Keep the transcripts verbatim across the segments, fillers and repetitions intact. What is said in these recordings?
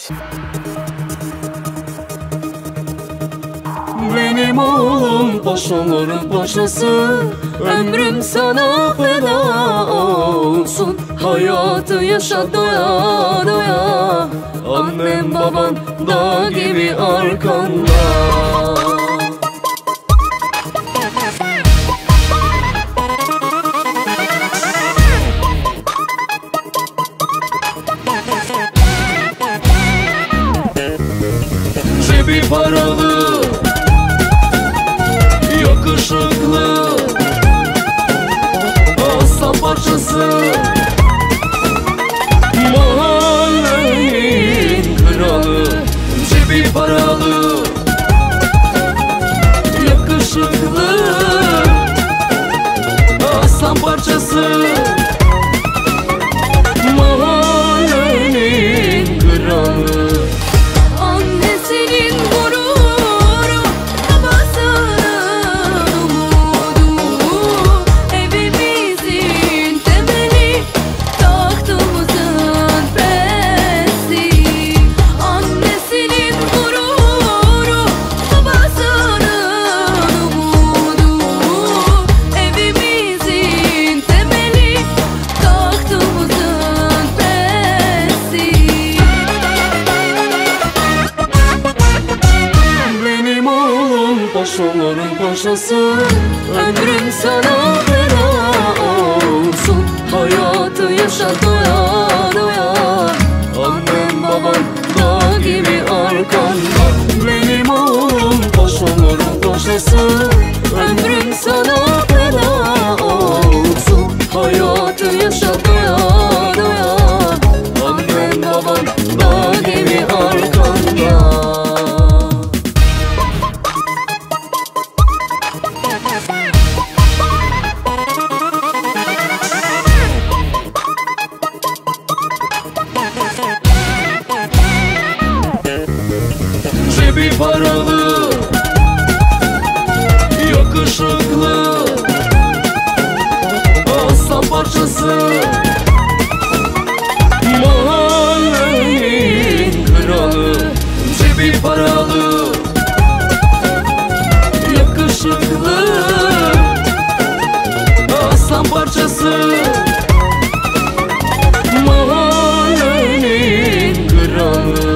Benim oğlum paşaların paşası, ömrüm sana feda olsun. Hayatı yaşa doya doya, annem baban dağ gibi arkanda. Cebi paralı, yakışıklı, aslan parçası, mahallenin kralı. Cebi paralı, yakışıklı, aslan parçası, mahallenin kralı. Paşaların paşası, ömrüm sana feda olsun. Hayatı yaşa doya doya, annem baban dağ gibi arkanda. Benim oğlum paşaların paşası, ömrüm sana feda olsun. Hayatı yaşa doya doya, annem baban dağ gibi arkanda. Cebi paralı, yakışıklı, aslan parçası, mahallenin kralı. Cebi paralı, yakışıklı, aslan parçası, mahallenin kralı.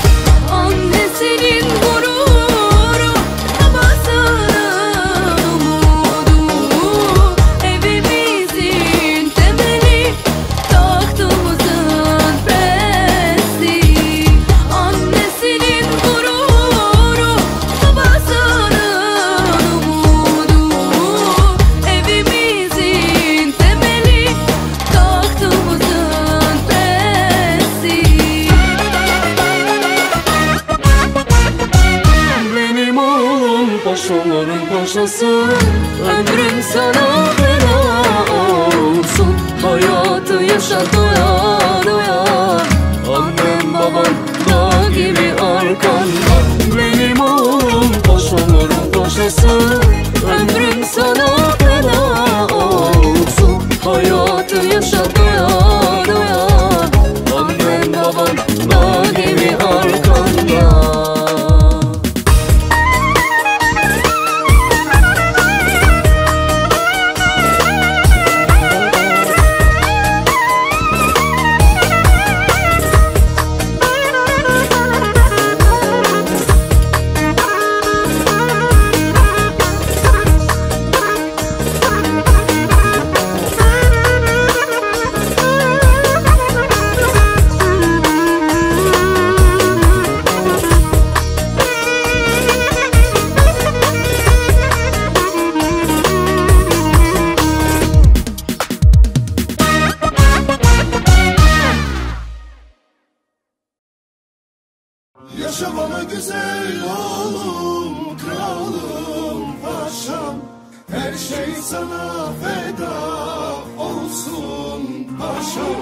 Paşaların paşası, ömrüm sana feda olsun. Hayatı yaşa doya doya, annem baban dağ gibi arkanda. Benim oğlum paşaların paşası, ömrüm sana feda olsun. Hayatı yaşa doya doya, annem baban dağ gibi arkanda. Yaşamamı güzel oğlum, kralım, paşam. Her şey sana feda olsun paşam.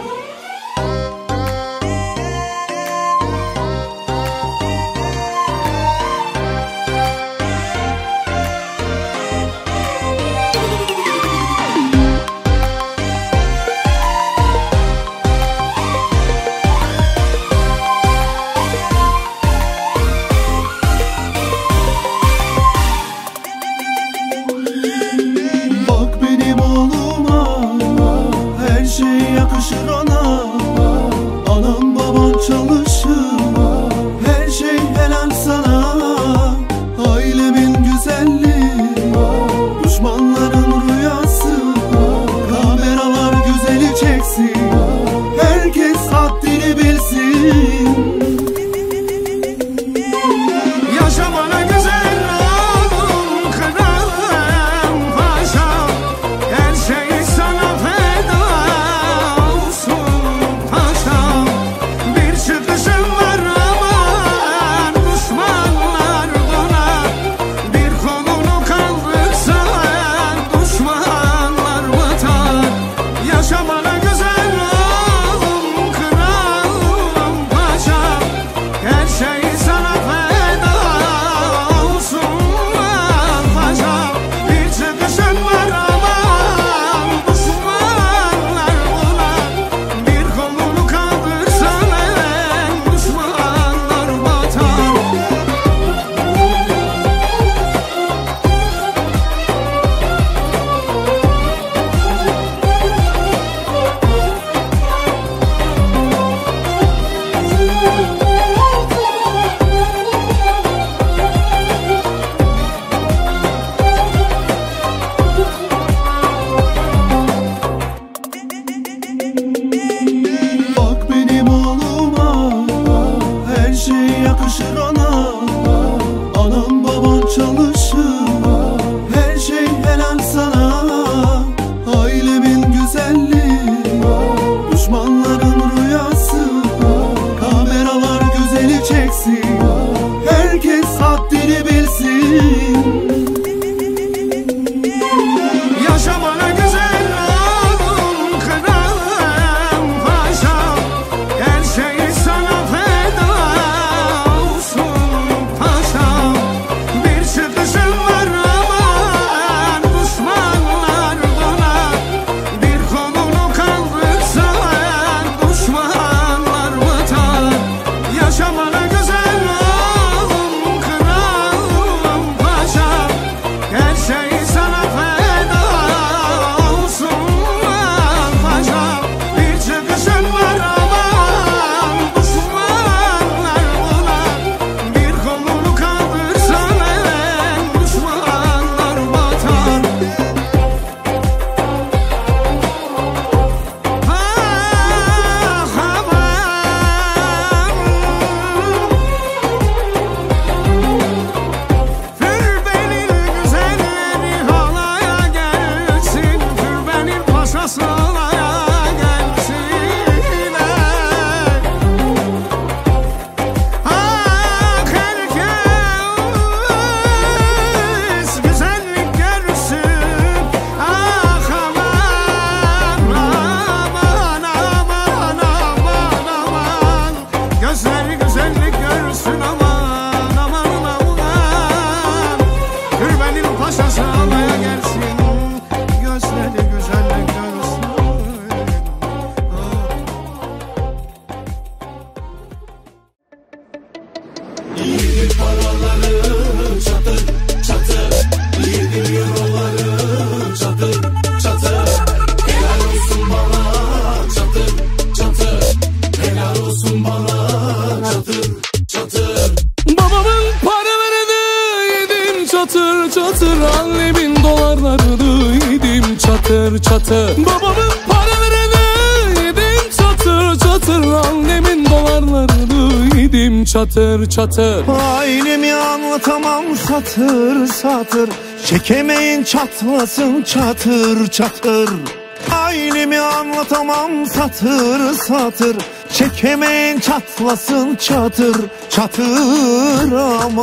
çatır çatır. Babamın paralarını yedim çatır çatır. Annemin dolarlarını yedim çatır çatır. Ailemi anlatamam satır satır. Çekemeyin çatlasın çatır çatır. Ailemi anlatamam satır satır. Çekemeyin çatlasın çatır çatır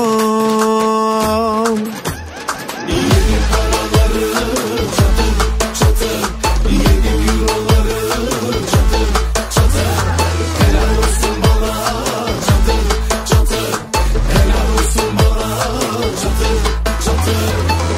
aman. Yedim paraları çatır çatır. Yedim euroları çatır çatır. Helal olsun bana çatır çatır. Helal olsun bana çatır çatır.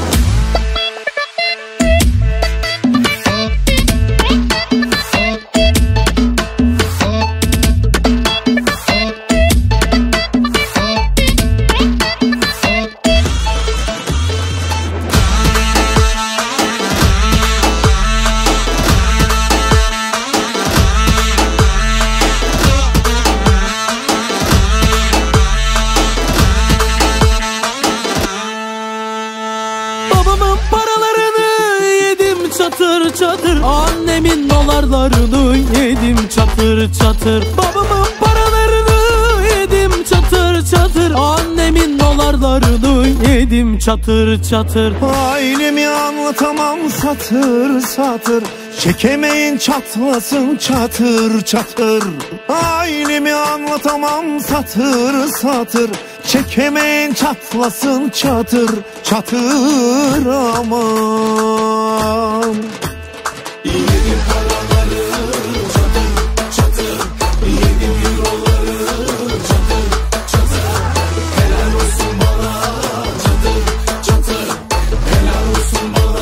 Çatır çatır. Annemin dolarlarını yedim çatır çatır. Babamın paralarını yedim çatır çatır. Annemin dolarlarını yedim çatır çatır. Ailemi anlatamam satır satır. Çekemeyin çatlasın çatır çatır. Ailemi anlatamam satır satır. Çekemeyin çatlasın çatır çatır aman. Yedim paraları çatır çatır. Yedim euroları çatır çatır. Helal olsun bana çatır çatır. Helal olsun bana.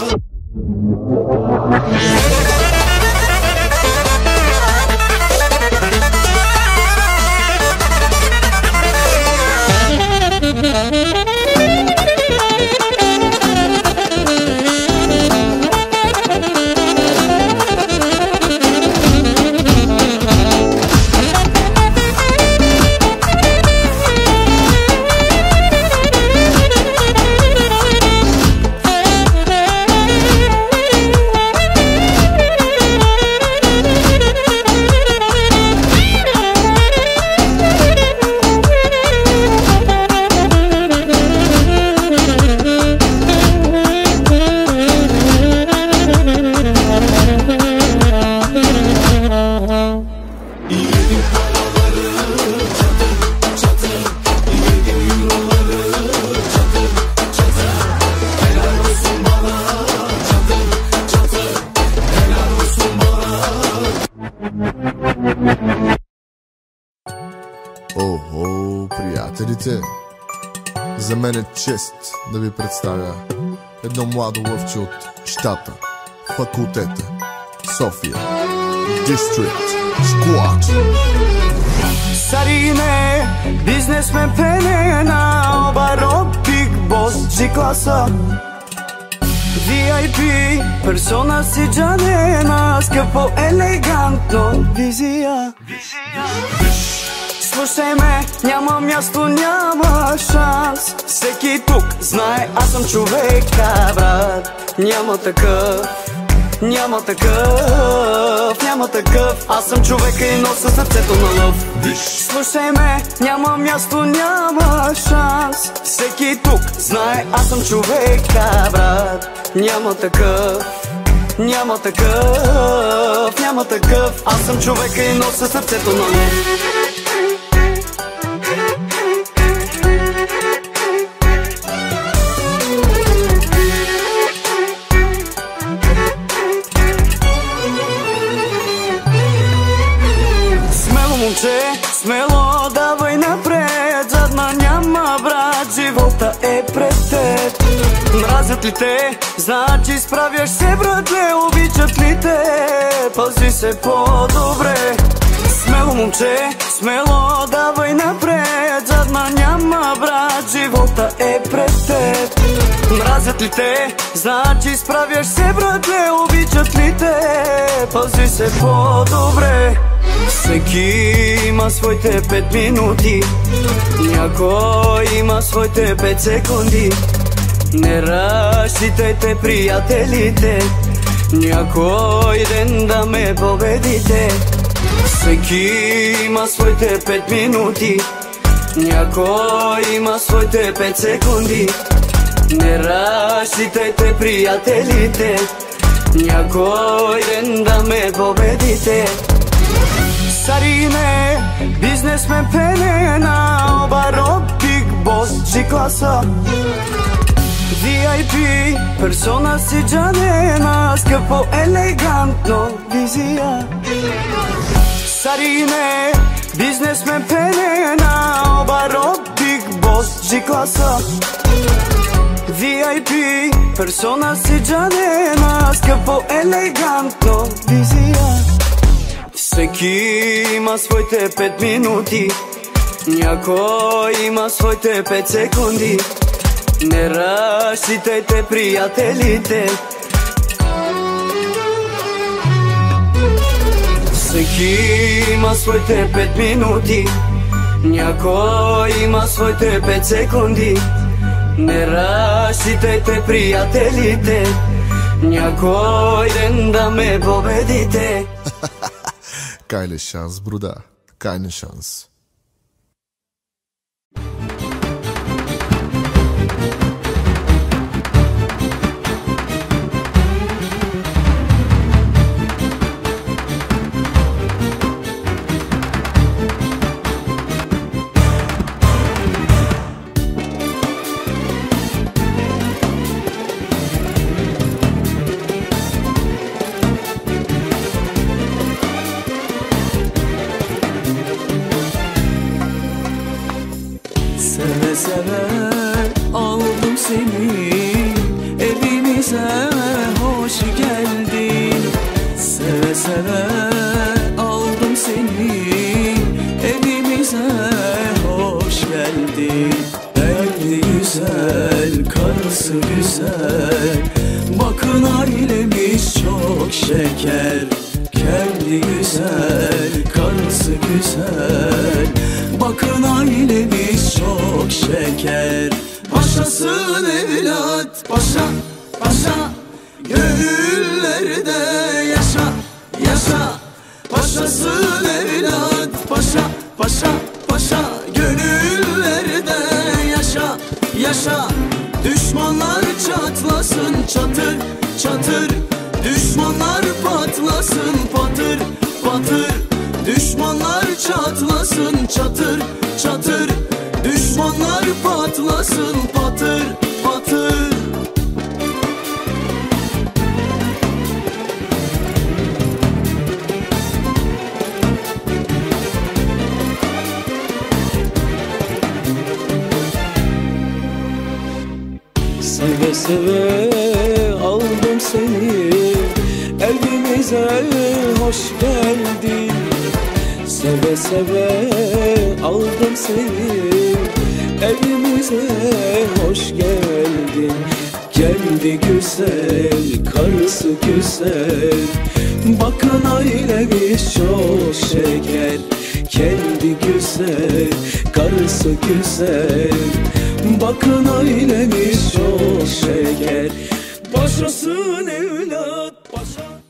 Охо, приятелите! За мен е чест да ви представя едно младо лъвче от щата, факултета, София, District Squad. Sarine, biznesmen penena, obarok big boss G-klasa V I P, persona si джанена, скъпо елегантно, визия. Слушай ме, няма място, няма шанс. Всеки тук знае, аз съм човека, брат. Няма такъв, няма такъв, няма такъв. Аз съм човека и нося сърцето на лъв. Слушай ме, няма място, няма шанс. Всеки тук знае, аз съм човека, брат. Няма такъв, няма такъв, няма такъв. Аз съм човека и нося сърцето на лъв. Смело давай напред, задна няма брат, живота е пред теб. Мразят ли те, значи справяш се, братле, обичат ли те, пази се по-добре. Смело момче, смело давай напред, задна няма брат, живота е пред теб. Мразят ли те, значи справяш се, братле, обичат ли те, пази се по-добре. Всеки има своите пет минути, някой има своите пет секунди. Не разчитайте приятелите, Някой ден да ме победите. Всеки има своите пет минути, някой има своите пет секунди. Не разчитайте приятелите, някой ден да ме победите. Сарине, бизнесмен пенена, оборот, биг бос, G-класа. ви ай пи, персона си джанена, скъпо, елегантно, визия. Сарине, бизнесмен пенена, оборот, биг бос, G-класа. ви ай пи, персона си джанена, скъпо, елегантно, визия. Всеки има своите пет минути, някой има своите пет секунди. Не разчитайте приятелите, всеки има своите пет минути, някой има своите пет секунди. Не разчитайте приятелите, някой ден да ме победите. Keine Chance, Bruder. Keine Chance. Seve seve aldım seni evimize, hoş geldin. Seve seve aldım seni evimize, hoş geldin. Evli güzel, karısı güzel, bakın ailemiz çok şeker. Kendi güzel, karısı güzel, bakın ailemiz çok şeker. Paşasın evlat, paşa, paşa, gönüllerde yaşa, yaşa. Paşasın evlat, paşa, paşa, paşa, gönüllerde yaşa, yaşa. Düşmanlar çatlasın çatır, çatır, düşmanlar patlasın patır, patır. Düşmanlar çatlasın çatır, çatır, düşmanlar patlasın patır, patır. Seve seve aldım seni evimize, hoş geldin. Seve seve aldım seni evimize, hoş geldin. Kendi güzel, karısı güzel, bakın ailemiz çok şeker. Kendi güzel, karısı güzel, bakın ailemiz çok şeker. Paşasın evlat, paşa.